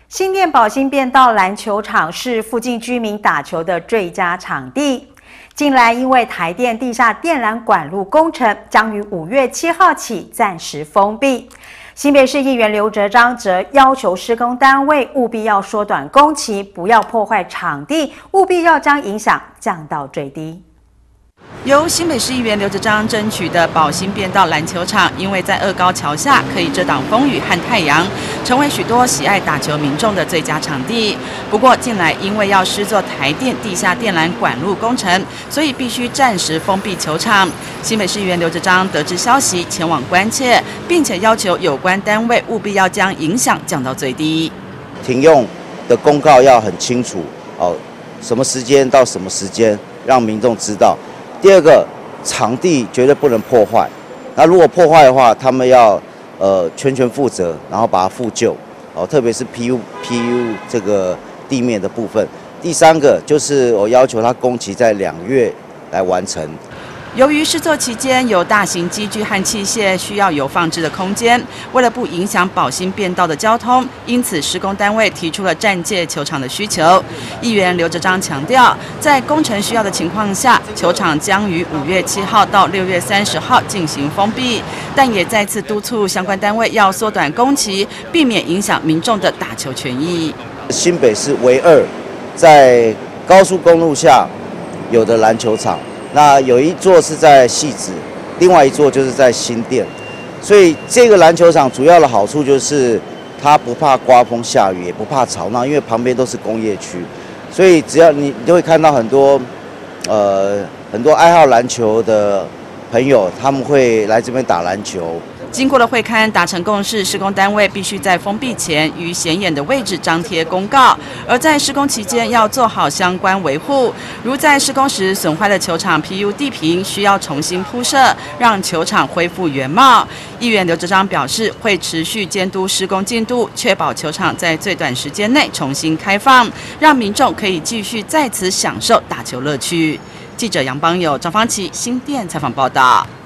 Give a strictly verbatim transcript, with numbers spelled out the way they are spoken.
新店宝兴变道篮球场是附近居民打球的最佳场地。近来因为台电地下电缆管路工程将于五月七号起暂时封闭，新北市议员刘哲章则要求施工单位务必要缩短工期，不要破坏场地，务必要将影响降到最低。 由新北市议员刘哲章争取的宝兴变道篮球场，因为在二高桥下可以遮挡风雨和太阳，成为许多喜爱打球民众的最佳场地。不过近来因为要施作台电地下电缆管路工程，所以必须暂时封闭球场。新北市议员刘哲章得知消息前往关切，并且要求有关单位务必要将影响降到最低。 停用的公告要很清楚哦，什么时间到什么时间，让民众知道。 第二个，场地绝对不能破坏。那如果破坏的话，他们要呃全权负责，然后把它复旧。哦，特别是 P U P U 这个地面的部分。第三个就是我要求他工期在两月来完成。 由于施作期间有大型机具和器械需要有放置的空间，为了不影响宝兴变道的交通，因此施工单位提出了暂借球场的需求。议员刘哲章强调，在工程需要的情况下，球场将于五月七号到六月三十号进行封闭，但也再次督促相关单位要缩短工期，避免影响民众的打球权益。 新北市唯二在高速公路下有的篮球场。 那有一座是在汐止，另外一座就是在新店，所以这个篮球场主要的好处就是它不怕刮风下雨，也不怕吵闹，因为旁边都是工业区，所以只要你你就会看到很多呃很多爱好篮球的朋友，他们会来这边打篮球。 经过了会勘，达成共识，施工单位必须在封闭前于显眼的位置张贴公告，而在施工期间要做好相关维护。如在施工时损坏的球场 P U 地坪，需要重新铺设，让球场恢复原貌。议员刘哲章表示，会持续监督施工进度，确保球场在最短时间内重新开放，让民众可以继续在此享受打球乐趣。记者杨邦友、张芳琪新店采访报道。